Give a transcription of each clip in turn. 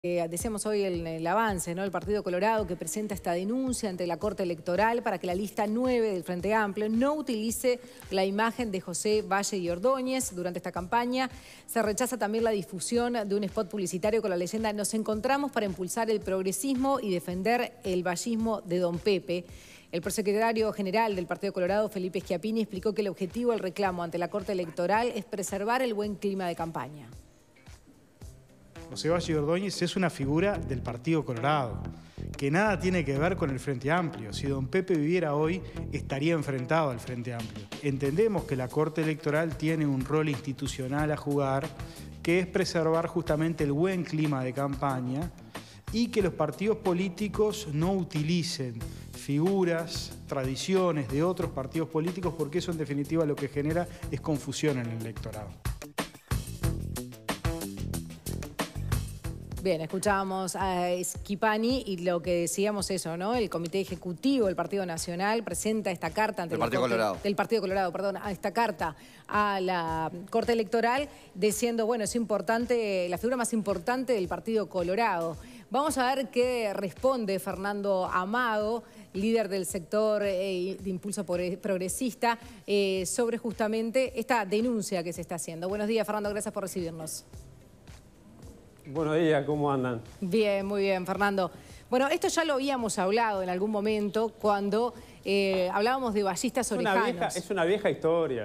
Decíamos hoy el avance, ¿no? El Partido Colorado que presenta esta denuncia ante la Corte Electoral para que la lista 9 del Frente Amplio no utilice la imagen de José Valle y Ordóñez durante esta campaña. Se rechaza también la difusión de un spot publicitario con la leyenda "Nos encontramos para impulsar el progresismo y defender el vallismo de Don Pepe". El prosecretario general del Partido Colorado, Felipe Schiappini, explicó que el objetivo del reclamo ante la Corte Electoral es preservar el buen clima de campaña. José Valle y Ordóñez es una figura del Partido Colorado, que nada tiene que ver con el Frente Amplio. Si don Pepe viviera hoy, estaría enfrentado al Frente Amplio. Entendemos que la Corte Electoral tiene un rol institucional a jugar, que es preservar justamente el buen clima de campaña y que los partidos políticos no utilicen figuras, tradiciones de otros partidos políticos, porque eso en definitiva lo que genera es confusión en el electorado. Bien, escuchábamos a Schiappini y lo que decíamos eso, ¿no? El Comité Ejecutivo del Partido Nacional presenta esta carta ante del Partido Colorado, perdón, esta carta a la Corte Electoral diciendo, bueno, es importante, la figura más importante del Partido Colorado. Vamos a ver qué responde Fernando Amado, líder del sector de Impulso Progresista, sobre justamente esta denuncia que se está haciendo. Buenos días, Fernando, gracias por recibirnos. Buenos días, ¿cómo andan? Bien, muy bien, Fernando. Bueno, esto ya lo habíamos hablado en algún momento cuando hablábamos de vallistas orejanos. Es una vieja historia.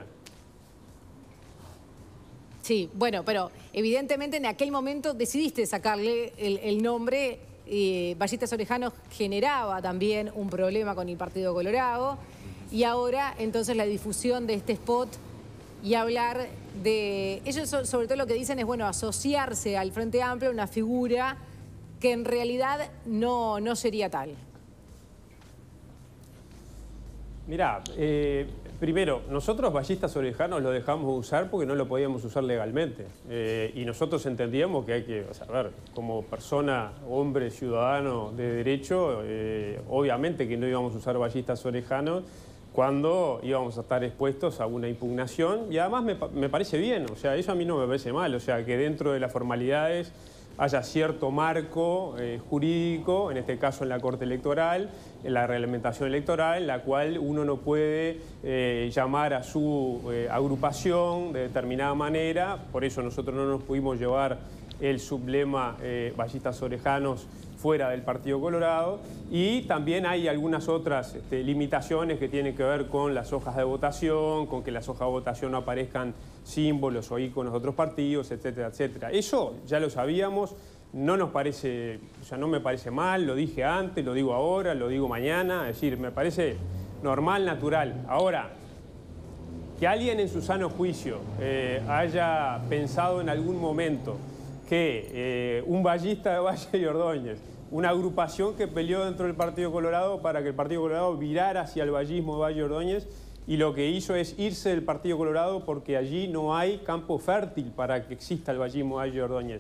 Sí, bueno, pero evidentemente en aquel momento decidiste sacarle el nombre. Vallistas orejanos generaba también un problema con el Partido Colorado y ahora entonces la difusión de este spot y hablar de... Ellos sobre todo lo que dicen es, bueno, asociarse al Frente Amplio a una figura que en realidad no sería tal. Mirá, primero, nosotros vallistas orejanos lo dejamos de usar porque no lo podíamos usar legalmente. Y nosotros entendíamos que hay que, ver, como persona, hombre, ciudadano de derecho, obviamente que no íbamos a usar vallistas orejanos cuando íbamos a estar expuestos a una impugnación, y además me parece bien, o sea, eso a mí no me parece mal, o sea, que dentro de las formalidades haya cierto marco jurídico, en este caso en la Corte Electoral, en la reglamentación electoral, en la cual uno no puede llamar a su agrupación de determinada manera, por eso nosotros no nos pudimos llevar el sublema vallistas orejanos fuera del Partido Colorado, y también hay algunas otras limitaciones que tienen que ver con las hojas de votación, con que las hojas de votación no aparezcan símbolos o íconos de otros partidos, etcétera, etcétera. Eso ya lo sabíamos, no nos parece, o sea, no me parece mal, lo dije antes, lo digo ahora, lo digo mañana, es decir, me parece normal, natural. Ahora, que alguien en su sano juicio haya pensado en algún momento que un vallista de Valle y Ordóñez, una agrupación que peleó dentro del Partido Colorado para que el Partido Colorado virara hacia el vallismo de Valle y Ordóñez, y lo que hizo es irse del Partido Colorado porque allí no hay campo fértil para que exista el vallismo de Valle y Ordóñez.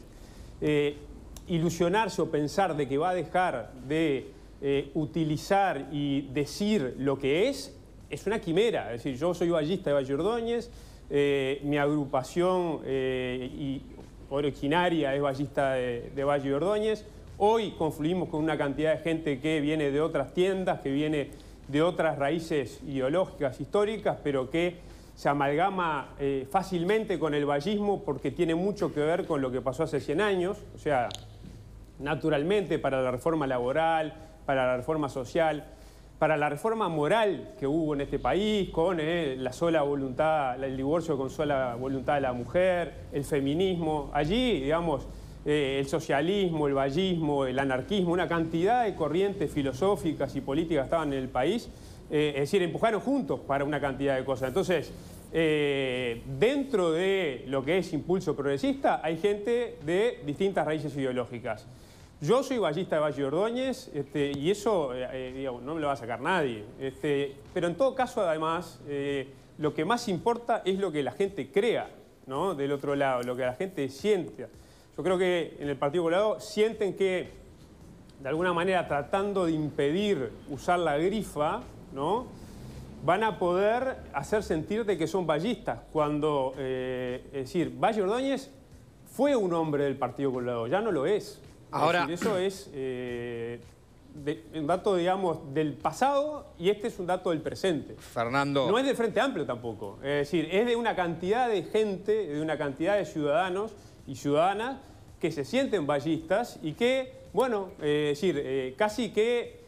Ilusionarse o pensar de que va a dejar de utilizar y decir lo que es una quimera. Es decir, yo soy vallista de Valle y Ordóñez, mi agrupación originaria es vallista de Valle y Ordóñez. Hoy confluimos con una cantidad de gente que viene de otras tiendas, que viene de otras raíces ideológicas, históricas, pero que se amalgama fácilmente con el vallismo porque tiene mucho que ver con lo que pasó hace 100 años. O sea, naturalmente para la reforma laboral, para la reforma social, para la reforma moral que hubo en este país, con la sola voluntad, el divorcio con sola voluntad de la mujer, el feminismo. Allí, digamos, el socialismo, el vallismo, el anarquismo, una cantidad de corrientes filosóficas y políticas estaban en el país, es decir, empujaron juntos para una cantidad de cosas. Entonces, dentro de lo que es Impulso Progresista hay gente de distintas raíces ideológicas. Yo soy vallista de Valle y Ordóñez y eso digamos, no me lo va a sacar nadie. Pero en todo caso, además, lo que más importa es lo que la gente crea, ¿no? Del otro lado, lo que la gente siente. Yo creo que en el Partido Colorado sienten que, de alguna manera, tratando de impedir usar la grifa, ¿no?, van a poder hacer sentir de que son vallistas, cuando, es decir, Valle y Ordóñez fue un hombre del Partido Colorado, ya no lo es. Ahora, es decir, eso es un dato, digamos, del pasado y este es un dato del presente. Fernando. No es del Frente Amplio tampoco. Es decir, es de una cantidad de gente, de una cantidad de ciudadanos y ciudadanas que se sienten vallistas y que, bueno, es decir, casi que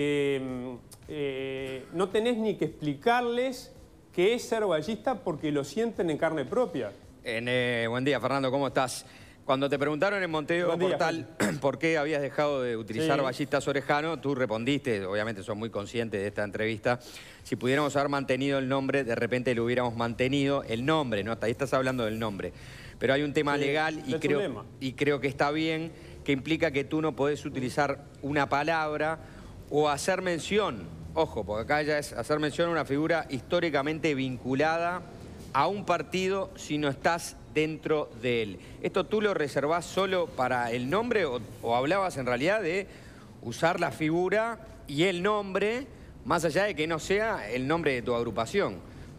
no tenés ni que explicarles qué es ser vallista porque lo sienten en carne propia. Buen día, Fernando, ¿cómo estás? Cuando te preguntaron en Montevideo Portal por qué habías dejado de utilizar Ballistas Orejano, tú respondiste, obviamente sos muy consciente de esta entrevista, si pudiéramos haber mantenido el nombre, de repente lo hubiéramos mantenido, el nombre, ¿no? Ahí estás hablando del nombre. Pero hay un tema legal y creo que está bien, que implica que tú no podés utilizar una palabra o hacer mención, ojo, porque acá ya es hacer mención a una figura históricamente vinculada a un partido si no estás dentro de él. ¿Esto tú lo reservás solo para el nombre o hablabas en realidad de usar la figura y el nombre, más allá de que no sea el nombre de tu agrupación?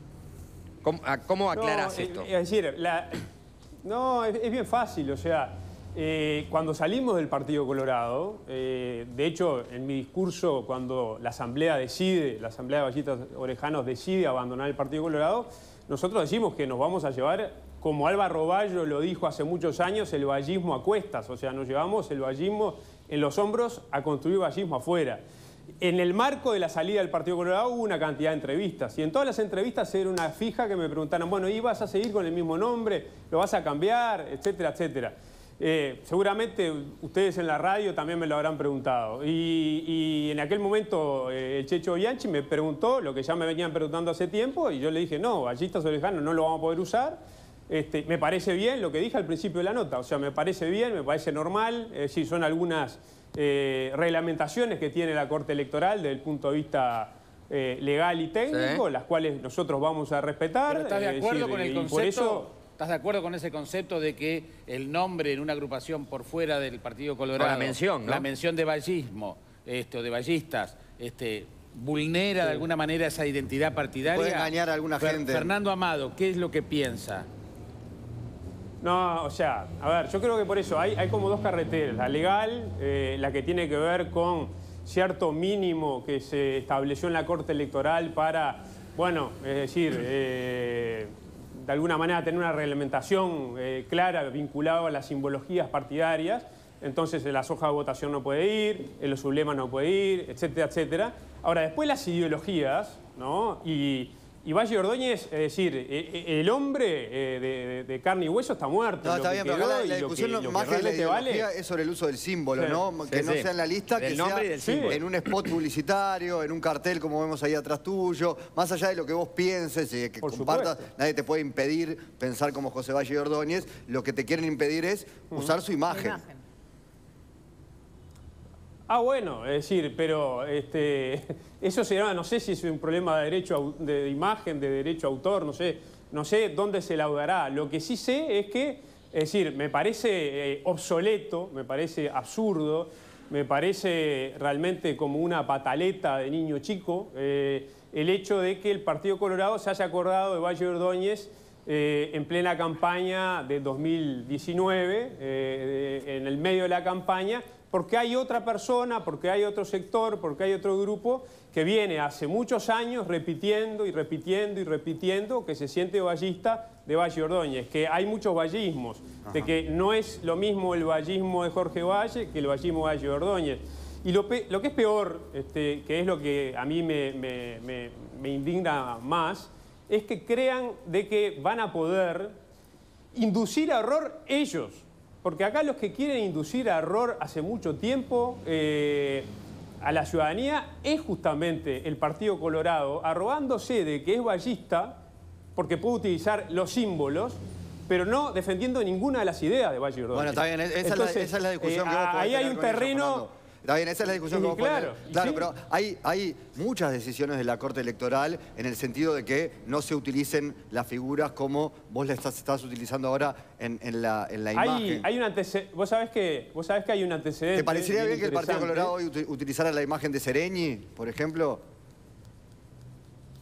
¿Cómo aclarás esto? Es decir, no, es bien fácil, o sea, cuando salimos del Partido Colorado, de hecho, en mi discurso, cuando la Asamblea de Ballistas Orejanos decide abandonar el Partido Colorado, nosotros decimos que nos vamos a llevar, como Álvaro Bayo lo dijo hace muchos años, el vallismo a cuestas. O sea, nos llevamos el vallismo en los hombros a construir vallismo afuera. En el marco de la salida del Partido Colorado hubo una cantidad de entrevistas. Y en todas las entrevistas era una fija que me preguntaron, bueno, ¿y vas a seguir con el mismo nombre? ¿Lo vas a cambiar? Etcétera, etcétera. Seguramente ustedes en la radio también me lo habrán preguntado. Y en aquel momento el Checho Bianchi me preguntó lo que ya me venían preguntando hace tiempo y yo le dije, no, Ballistas Orejanos no lo vamos a poder usar. Me parece bien lo que dije al principio de la nota, o sea, me parece bien, me parece normal. Sí, son algunas reglamentaciones que tiene la Corte Electoral desde el punto de vista legal y técnico, las cuales nosotros vamos a respetar. ¿Pero estás de acuerdo con el concepto? ¿Estás de acuerdo con ese concepto de que el nombre en una agrupación por fuera del Partido Colorado, la mención, ¿no? La mención de vallismo, o de ballistas, vulnera de alguna manera esa identidad partidaria? Puede engañar a alguna gente. Fernando Amado, ¿qué es lo que piensa? No, o sea, a ver, yo creo que por eso hay como dos carreteras. La legal, la que tiene que ver con cierto mínimo que se estableció en la Corte Electoral para, bueno, es decir, de alguna manera tener una reglamentación clara vinculada a las simbologías partidarias. Entonces en la hoja de votación no puede ir, en los sublemas no puede ir, etcétera, etcétera. Ahora, después las ideologías, ¿no? Y Valle Ordóñez, es decir, el hombre de carne y hueso está muerto. No, está bien, pero acá la discusión más que la ideología es sobre el uso del símbolo, ¿no? Que no sea en la lista, que sea en un spot publicitario, en un cartel como vemos ahí atrás tuyo. Más allá de lo que vos pienses y que compartas, nadie te puede impedir pensar como José Valle Ordóñez. Lo que te quieren impedir es usar su imagen. Ah, bueno, es decir, pero eso será, no sé si es un problema de derecho de imagen, de derecho a autor, no sé dónde se laudará. Lo que sí sé es que, es decir, me parece obsoleto, me parece absurdo, me parece realmente como una pataleta de niño chico el hecho de que el Partido Colorado se haya acordado de Valle Ordóñez en plena campaña de 2019, en el medio de la campaña, porque hay otra persona, porque hay otro sector, porque hay otro grupo que viene hace muchos años repitiendo y repitiendo y repitiendo que se siente vallista de Valle Ordóñez, que hay muchos vallismos, de que no es lo mismo el vallismo de Jorge Valle que el vallismo de Valle Ordóñez. Y lo que es peor, que es lo que a mí me indigna más, es que crean de que van a poder inducir a error ellos. Porque acá los que quieren inducir a error hace mucho tiempo a la ciudadanía es justamente el Partido Colorado, arrogándose de que es vallista, porque puede utilizar los símbolos, pero no defendiendo ninguna de las ideas de Valle Ordóñez. Bueno, está bien, esa es la discusión que vos podés ahí hay tener un con terreno... ellos, está bien, esa es la discusión que vos podés tener. Claro, ¿sí? Pero hay muchas decisiones de la Corte Electoral en el sentido de que no se utilicen las figuras como vos las estás utilizando ahora en la imagen. Hay un antecedente. ¿Vos sabés que hay un antecedente? ¿Te parecería bien que el Partido Colorado hoy utilizara la imagen de Sereñi, por ejemplo?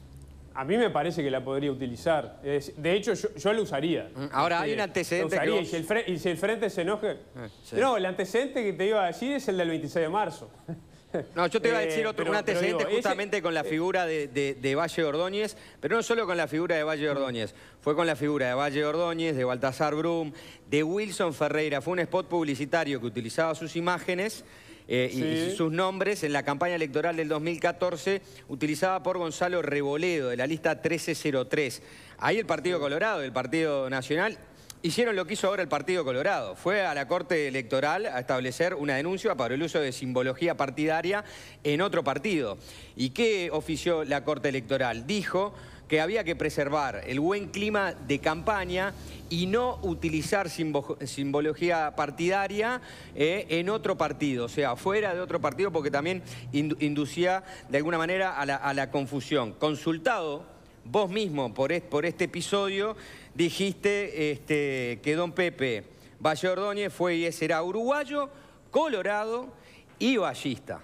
A mí me parece que la podría utilizar. De hecho, yo la usaría. Ahora, hay un antecedente que vos... y si el Frente se enoje... Sí. No, el antecedente que te iba a decir es el del 26 de marzo. No, yo te iba a decir un antecedente justamente con la figura de Valle Ordóñez, pero no solo con la figura de Valle Ordóñez, fue con la figura de Valle Ordóñez, de Baltasar Brum, de Wilson Ferreira. Fue un spot publicitario que utilizaba sus imágenes y sus nombres en la campaña electoral del 2014, utilizada por Gonzalo Reboledo, de la lista 1303. Ahí el Partido Colorado, el Partido Nacional, hicieron lo que hizo ahora el Partido Colorado. Fue a la Corte Electoral a establecer una denuncia por el uso de simbología partidaria en otro partido. ¿Y qué ofició la Corte Electoral? Dijo que había que preservar el buen clima de campaña y no utilizar simbología partidaria en otro partido, o sea, fuera de otro partido, porque también inducía de alguna manera a la confusión. Consultado vos mismo por este episodio, dijiste que don Pepe Valle Ordóñez fue y será uruguayo, colorado y vallista.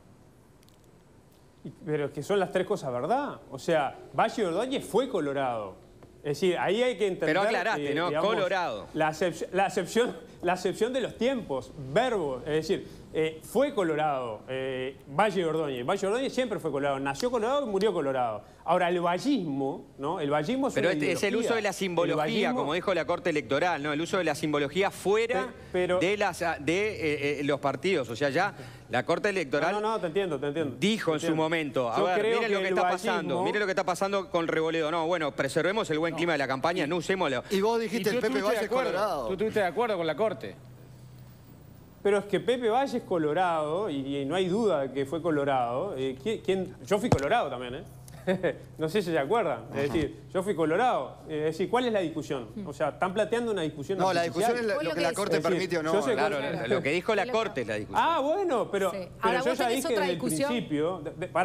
Pero es que son las tres cosas, ¿verdad? O sea, Valle Ordóñez fue colorado. Es decir, ahí hay que entender... Pero aclaraste, ¿no? Digamos, colorado. La acepción de los tiempos, verbos, es decir, fue colorado Valle Ordóñez. Valle Ordóñez siempre fue colorado, nació colorado y murió colorado. Ahora, el vallismo, ¿no? El vallismo es pero una es el uso de la simbología, vallismo, como dijo la Corte Electoral, ¿no? El uso de la simbología fuera de los partidos. O sea, ya la Corte Electoral te entiendo. Dijo en su momento, a ver, miren lo que está pasando, miren lo que está pasando con Reboledo. No, bueno, preservemos el buen clima de la campaña, no usémoslo. Y vos dijiste el Pepe Valle es colorado. ¿Tú estuviste de acuerdo con la Corte? Pero es que Pepe Valle es colorado, y no hay duda de que fue colorado. Yo fui colorado también, ¿eh? No sé si se acuerdan. Es decir, yo fui colorado. Es decir, ¿cuál es la discusión? O sea, están planteando una discusión. No, la discusión es lo que la Corte permite o no. Claro, lo que dijo la Corte es la discusión. Ah, bueno, pero yo ya dije desde el principio...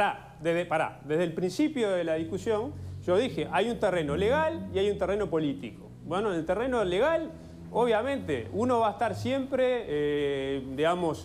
Desde el principio de la discusión, yo dije, hay un terreno legal y hay un terreno político. Bueno, en el terreno legal, obviamente, uno va a estar siempre, digamos...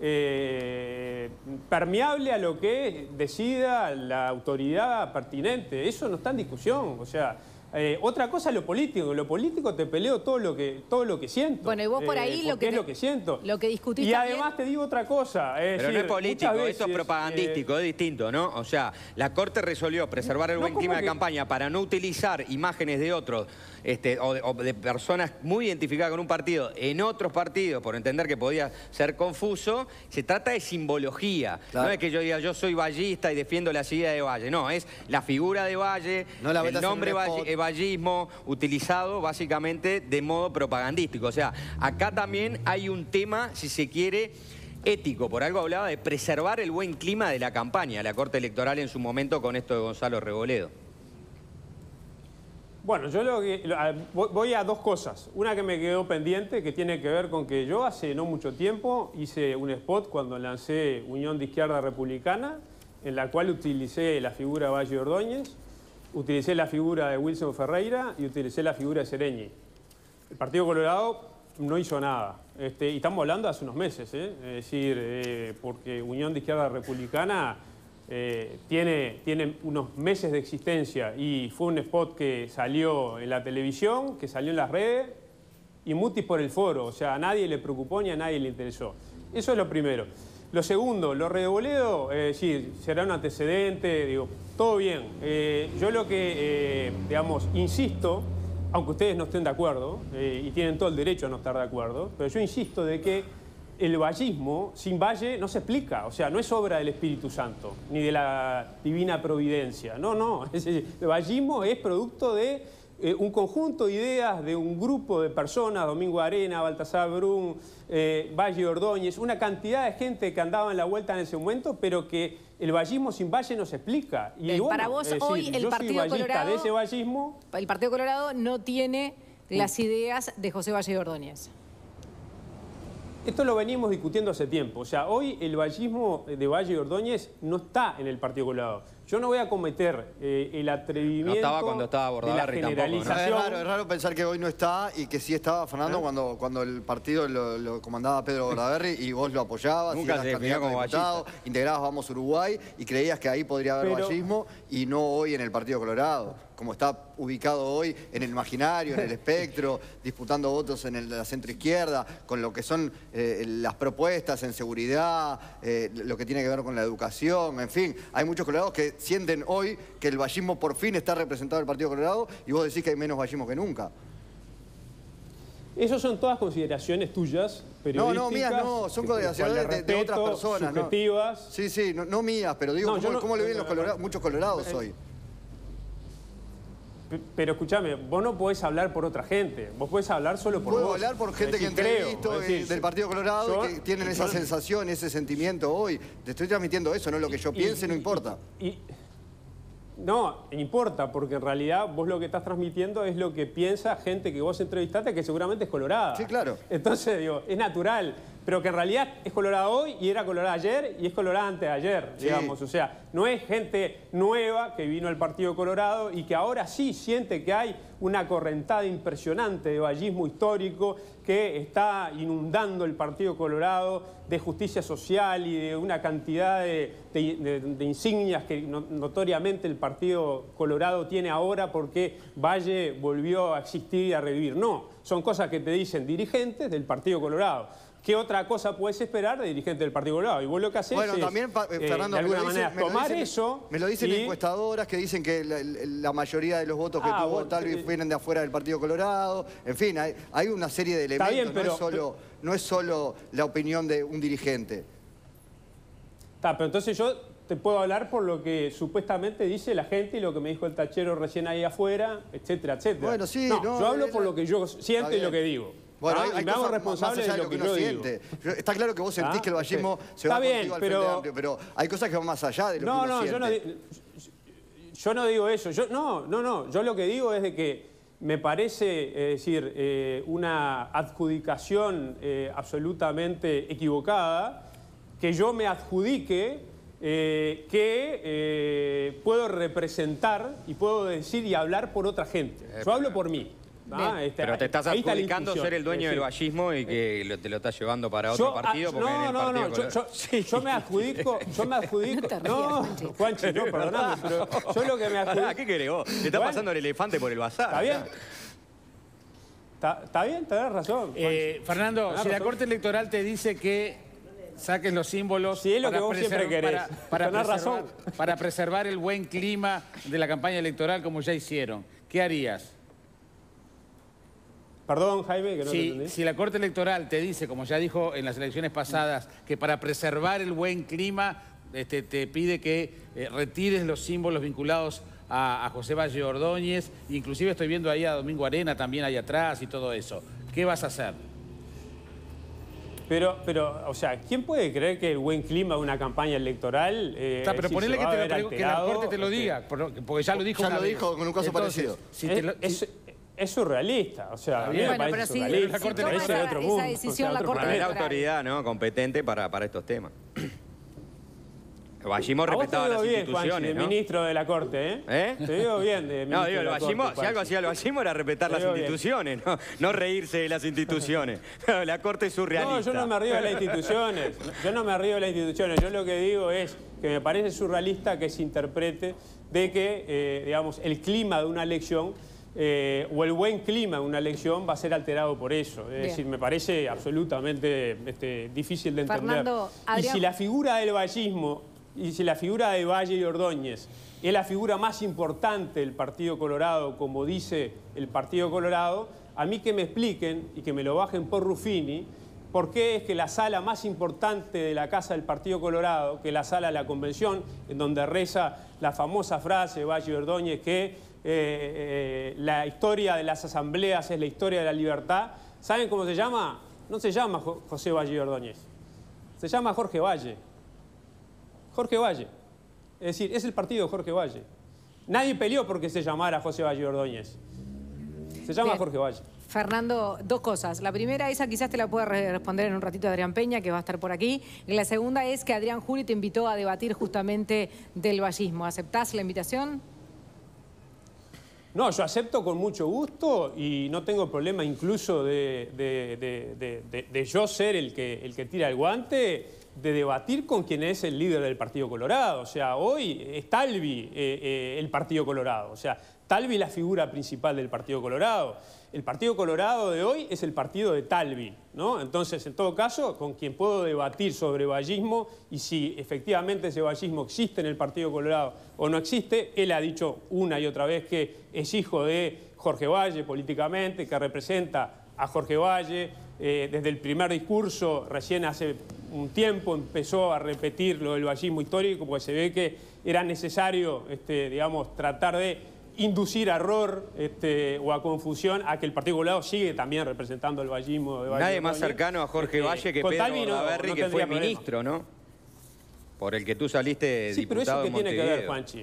permeable a lo que decida la autoridad pertinente. Eso no está en discusión. O sea, otra cosa es lo político. En lo político te peleo todo lo que siento. Bueno, y vos por ahí lo que siento. Lo que discutiste. Y además te digo otra cosa. Pero no es político, esto es propagandístico, es distinto, ¿no? O sea, la Corte resolvió preservar el buen clima de campaña para no utilizar imágenes de otros o de personas muy identificadas con un partido en otros partidos, por entender que podía ser confuso. Se trata de simbología. Claro. No es que yo diga, yo soy vallista y defiendo la idea de Valle. No, es la figura de Valle, el nombre vallismo, utilizado básicamente de modo propagandístico. O sea, acá también hay un tema, si se quiere, ético. Por algo hablaba de preservar el buen clima de la campaña, la Corte Electoral en su momento con esto de Gonzalo Reboledo. Bueno, yo voy a dos cosas. Una que me quedó pendiente, que tiene que ver con que yo hace no mucho tiempo hice un spot cuando lancé Unión de Izquierda Republicana, en la cual utilicé la figura de Valle Ordóñez, utilicé la figura de Wilson Ferreira y utilicé la figura de Sereñi. El Partido Colorado no hizo nada. Y estamos hablando de hace unos meses, ¿eh? Es decir, porque Unión de Izquierda Republicana... tiene unos meses de existencia y fue un spot que salió en la televisión, que salió en las redes y mutis por el foro. O sea, a nadie le preocupó ni a nadie le interesó. Eso es lo primero. Lo segundo, lo Reboledo, sí, será un antecedente, digo, todo bien. Yo lo que, digamos, insisto, aunque ustedes no estén de acuerdo, y tienen todo el derecho a no estar de acuerdo, pero yo insisto de que el vallismo sin Valle no se explica. O sea, no es obra del Espíritu Santo, ni de la divina providencia. No. El vallismo es producto de un conjunto de ideas de un grupo de personas, Domingo Arena, Baltasar Brum, Valle Ordóñez, una cantidad de gente que andaba en la vuelta en ese momento, pero que el vallismo sin Valle no se explica. Y bueno, para vos hoy el Partido Colorado, de ese vallismo, el Partido Colorado no tiene las ideas de José Valle Ordóñez. Esto lo venimos discutiendo hace tiempo. O sea, hoy el vallismo de Valle Ordóñez no está en el Partido Colorado. yo no voy a cometer el atrevimiento. No estaba cuando estaba Bordaberry tampoco, ¿no? Es raro pensar que hoy no está y que sí estaba Fernando cuando el partido lo comandaba Pedro Bordaberry y vos lo apoyabas. Nunca se definió como ballista. Integrabas Vamos Uruguay y creías que ahí podría haber vallismo y no hoy en el Partido Colorado, como está ubicado hoy en el imaginario, en el espectro, disputando votos en la centroizquierda, con lo que son las propuestas en seguridad, lo que tiene que ver con la educación, en fin. Hay muchos colorados que sienten hoy que el vallismo por fin está representado en el Partido Colorado y vos decís que hay menos vallismo que nunca. Esas son todas consideraciones tuyas, periodísticas. No, mías no, son consideraciones de otras personas. Subjetivas. ¿No? Sí, no mías, pero digo, ¿cómo le ven muchos colorados hoy? Pero escúchame, vos no podés hablar por otra gente, vos podés hablar solo por vos. Puedo hablar por gente que entrevisto del Partido Colorado y que tienen esa sensación, ese sentimiento hoy. Te estoy transmitiendo eso, no lo que yo piense, no importa. No, importa, porque en realidad vos lo que estás transmitiendo es lo que piensa gente que vos entrevistaste que seguramente es colorada. Sí, claro. Entonces, digo, es natural, pero que en realidad es colorada hoy y era colorada ayer y es colorada antes de ayer, digamos. O sea, no es gente nueva que vino al Partido Colorado y que ahora sí siente que hay una correntada impresionante de vallismo histórico que está inundando el Partido Colorado de justicia social y de una cantidad de insignias que notoriamente el Partido Colorado tiene ahora porque Valle volvió a existir y a revivir. No, son cosas que te dicen dirigentes del Partido Colorado. ¿Qué otra cosa puedes esperar de dirigente del Partido Colorado? Y vos lo que haces es, también, Fernando, de alguna manera, tomar eso... Me lo dicen encuestadoras que dicen que la mayoría de los votos que tuvo Talvi vienen de afuera del Partido Colorado. En fin, hay una serie de elementos, bien, pero, no es solo la opinión de un dirigente. Pero entonces yo te puedo hablar por lo que supuestamente dice la gente y lo que me dijo el tachero recién ahí afuera, etcétera, etcétera. Bueno, sí, yo hablo por lo que yo siento y lo que digo. Bueno, y me hago responsable de lo que yo siente. Está claro que vos sentís que el vallismo se va contigo al Frente Amplio, pero hay cosas que van más allá de lo que uno siente. Yo no digo eso. Yo lo que digo es de que me parece, es decir, una adjudicación absolutamente equivocada, que yo me adjudique que puedo representar y puedo decir y hablar por otra gente. Yo hablo por mí. Pero te estás adjudicando ser el dueño del vallismo y que te lo estás llevando para otro partido. Porque yo me adjudico... No, Juanchi, no, perdóname, pero yo lo que me adjudico... ¿Qué querés vos? Te está pasando el elefante por el bazar. ¿Está bien? Está bien, tenés razón. Fernando, si la Corte Electoral te dice que saques los símbolos... Si es lo que vos siempre querés. Para preservar el buen clima de la campaña electoral como ya hicieron, ¿qué harías? Perdón, Jaime, que no te entendí. Si la Corte Electoral te dice, como ya dijo en las elecciones pasadas, que para preservar el buen clima te pide que retires los símbolos vinculados a José Valle Ordóñez, inclusive estoy viendo ahí a Domingo Arena también ahí atrás y todo eso, ¿qué vas a hacer? Pero, o sea, ¿quién puede creer que el buen clima de una campaña electoral... pero ponele que la Corte te lo diga, porque ya lo dijo una vez. Ya lo dijo con un caso parecido. Es surrealista, o sea, a mí me parece surrealista. Esa decisión la Corte Electoral. La autoridad, ¿no?, competente para estos temas. El vallismo respetaba las instituciones, Juanchi, ¿no? El ministro de la Corte, Te digo bien. No, digo, el vallismo, si algo hacía el vallismo era respetar las instituciones, no reírse de las instituciones. La Corte es surrealista. No, yo no me río de las instituciones. Yo lo que digo es que me parece surrealista que se interprete de que, digamos, el clima de una elección... o el buen clima de una elección va a ser alterado por eso. Es decir, me parece absolutamente difícil de entender. Fernando, y si la figura del vallismo, y si la figura de Valle y Ordóñez es la figura más importante del Partido Colorado, como dice el Partido Colorado, a mí que me expliquen y que me lo bajen por Ruffini, por qué es que la sala más importante de la Casa del Partido Colorado, que es la sala de la Convención, en donde reza la famosa frase de Valle y Ordóñez que la historia de las asambleas es la historia de la libertad. ¿Saben cómo se llama? No se llama José Valle Ordóñez. Se llama Jorge Valle. Jorge Valle. Es decir, es el partido de Jorge Valle. Nadie peleó porque se llamara José Valle Ordóñez. Se llama Jorge Valle. Fernando, dos cosas. La primera, esa quizás te la pueda responder en un ratito Adrián Peña, que va a estar por aquí. Y la segunda es que Adrián Juli te invitó a debatir justamente del vallismo. ¿Aceptás la invitación? No, yo acepto con mucho gusto y no tengo problema incluso de yo ser el que tira el guante, de debatir con quien es el líder del Partido Colorado. O sea, hoy es Talvi el Partido Colorado. O sea, Talvi es la figura principal del Partido Colorado. El Partido Colorado de hoy es el partido de Talvi, ¿no? Entonces, en todo caso, con quien puedo debatir sobre vallismo y si efectivamente ese vallismo existe en el Partido Colorado o no existe, él ha dicho una y otra vez que es hijo de Jorge Valle políticamente, que representa a Jorge Valle. Desde el primer discurso, recién hace un tiempo, empezó a repetir lo del vallismo histórico, porque se ve que era necesario, digamos, tratar de inducir a error o a confusión a que el Partido Colorado sigue también representando el vallismo. Nadie más cercano a Jorge Valle que Pedro Bordaberry, que fue ministro, ¿no? Por el que tú saliste diputado en Montevideo. Sí, pero ¿eso qué tiene que ver, Juanchi?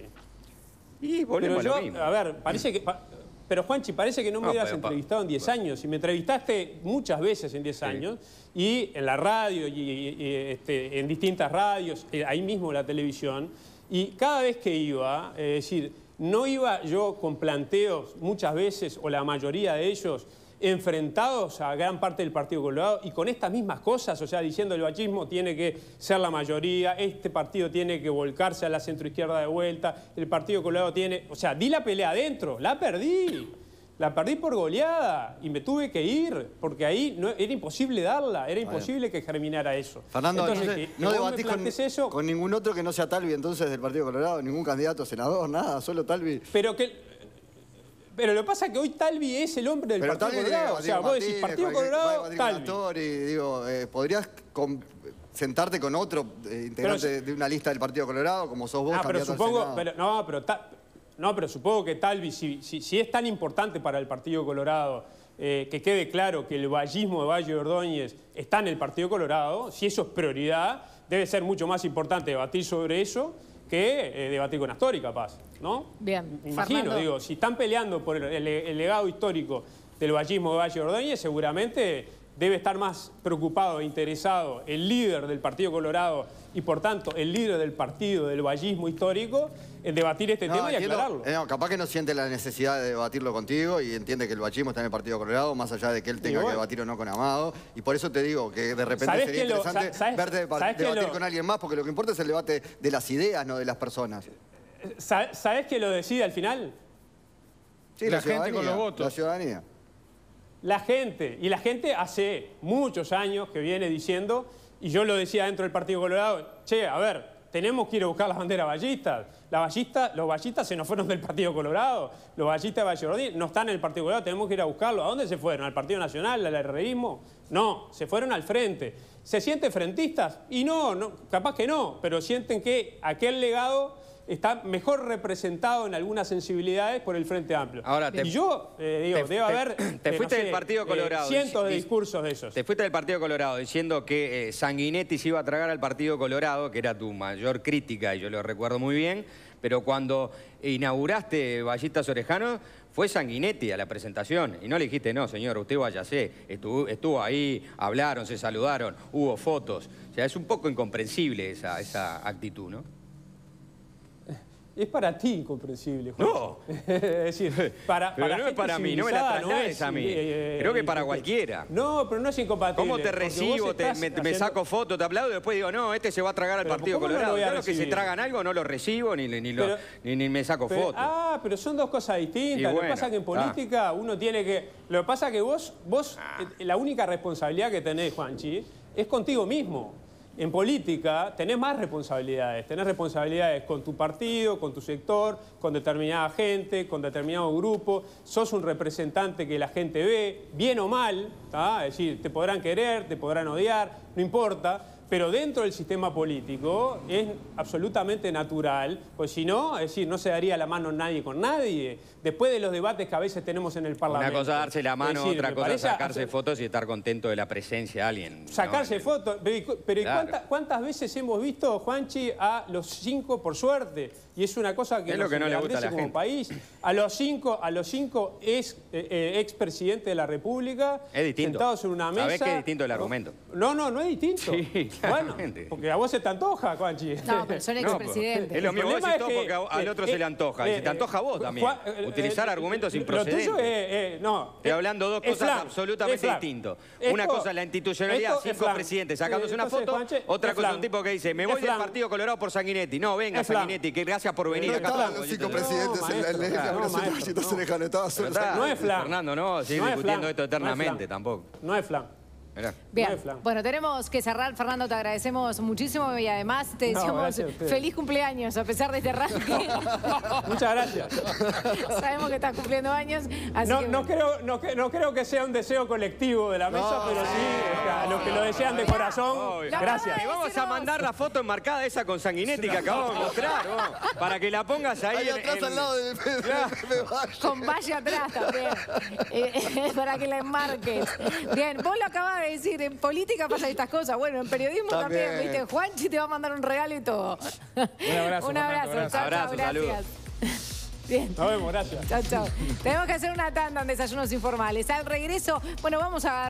Y volvemos a lo mismo. A ver, parece que... Pero, Juanchi, parece que no me hubieras entrevistado en 10 años. Y me entrevistaste muchas veces en 10 años. Y en la radio, y en distintas radios, ahí mismo en la televisión. Y cada vez que iba, es decir, no iba yo con planteos muchas veces, o la mayoría de ellos, enfrentados a gran parte del Partido Colorado y con estas mismas cosas, o sea, diciendo el vallismo tiene que ser la mayoría, este partido tiene que volcarse a la centroizquierda de vuelta, el Partido Colorado tiene... O sea, di la pelea adentro, la perdí por goleada y me tuve que ir, porque ahí no, era imposible darla, era imposible que germinara eso. Fernando, entonces, no debatís con ningún otro que no sea Talvi entonces del Partido Colorado, ningún candidato a senador, nada, solo Talvi. Pero lo que pasa es que hoy Talvi es el hombre del Partido Colorado. O sea, vos decís Partido Colorado, Talvi. Digo, ¿podrías sentarte con otro integrante de una lista del Partido Colorado, como sos vos, candidato al Senado? Pero supongo que Talvi, si es tan importante para el Partido Colorado, que quede claro que el vallismo de Valle Ordóñez está en el Partido Colorado, si eso es prioridad, debe ser mucho más importante debatir sobre eso que debatir con Astori, capaz, ¿no? Bien. Me imagino, Fernando. Digo, si están peleando por el legado histórico del vallismo de Valle Ordóñez, seguramente debe estar más preocupado e interesado el líder del Partido Colorado y, por tanto, el líder del partido del vallismo histórico en debatir este tema y aclararlo. Capaz que no siente la necesidad de debatirlo contigo y entiende que el vallismo está en el Partido Colorado, más allá de que él tenga que debatir o no con Amado. Y por eso te digo que de repente sería interesante verte debatir con alguien más, porque lo que importa es el debate de las ideas, no de las personas. ¿Sabés que lo decide al final? Sí, la gente con los votos. La ciudadanía. La gente hace muchos años que viene diciendo, y yo lo decía dentro del Partido Colorado, che, a ver, tenemos que ir a buscar las banderas vallistas. Los vallistas se nos fueron del Partido Colorado. Los vallistas de Valle Ordóñez no están en el Partido Colorado, tenemos que ir a buscarlos. ¿A dónde se fueron? ¿Al Partido Nacional? ¿Al herreísmo? No, se fueron al frente. ¿Se sienten frentistas? Y no, capaz que no, pero sienten que aquel legado está mejor representado en algunas sensibilidades por el Frente Amplio. Ahora, y yo debe haber... Te fuiste del Partido Colorado. Cientos de discursos de esos. Te fuiste del Partido Colorado diciendo que Sanguinetti se iba a tragar al Partido Colorado, que era tu mayor crítica, y yo lo recuerdo muy bien, pero cuando inauguraste Ballistas Orejanos, fue Sanguinetti a la presentación y no le dijiste, no, señor, usted váyase. Estuvo ahí, hablaron, se saludaron, hubo fotos. O sea, es un poco incomprensible esa actitud, ¿no? Es para ti incomprensible, Juan. No. Es decir, pero no es para mí, no me la traslades a mí. Creo que para cualquiera. No, pero no es incompatible. ¿Cómo te recibo? Me saco fotos, te aplaudo y después digo, no, este se va a tragar al Partido Colorado. Claro que si tragan algo no lo recibo ni me saco fotos. Pero son dos cosas distintas. Lo que pasa es que en política uno tiene que... Lo que pasa es que vos la única responsabilidad que tenés, Juanchi, es contigo mismo. En política tenés más responsabilidades. Tenés responsabilidades con tu partido, con tu sector, con determinada gente, con determinado grupo. Sos un representante que la gente ve, bien o mal, ¿tá? Es decir, te podrán querer, te podrán odiar, no importa. pero dentro del sistema político es absolutamente natural, pues si no, es decir, no se daría la mano nadie con nadie. Después de los debates que a veces tenemos en el Parlamento. Una cosa es darse la mano, otra cosa es sacarse fotos y estar contento de la presencia de alguien. Sacarse fotos, pero claro. ¿Cuántas veces hemos visto, Juanchi, a los 5, por suerte? Y es una cosa que es lo que no le gusta a la como gente. País. A los cinco expresidentes de la República, sentados en una mesa. ¿Sabés que es distinto el argumento? No es distinto. Sí, bueno, porque a vos se te antoja, Juanchi. No, pero son expresidentes. Es lo mismo, vos decís todo porque al otro se le antoja. Y se te antoja a vos también. Utilizar argumentos improcedentes. Lo tuyo no. Estoy hablando dos cosas absolutamente distintas. Una cosa es la institucionalidad, 5 presidentes sacándose una foto. Otra cosa es un tipo que dice, me voy del Partido Colorado por Sanguinetti. No, venga Sanguinetti, que gracias por venir. No estaban los 5 presidentes en la inauguración de Ballista Orejano, estaba solo. No es flan. Fernando, no, sigue discutiendo esto eternamente tampoco. No es flan. Bien, bueno, tenemos que cerrar. Fernando, te agradecemos muchísimo y además te deseamos feliz cumpleaños a pesar de este ranking. Muchas gracias. Sabemos que estás cumpliendo años. Así no creo que sea un deseo colectivo de la mesa, pero sí a los que lo desean de corazón. Gracias. Y vamos a mandar la foto enmarcada esa con Sanguinetti que acabamos de mostrar, para que la pongas ahí atrás al lado de con Valle atrás también. Para que la enmarques. Bien, vos lo acabas de decir, en política pasan estas cosas. Bueno, en periodismo también, ¿viste? Juanchi te va a mandar un regalo y todo. Un abrazo. Un abrazo. Chao, abrazo, gracias. Bien. Nos vemos, gracias. Chao. Tenemos que hacer una tanda en Desayunos Informales. Al regreso, bueno, vamos a...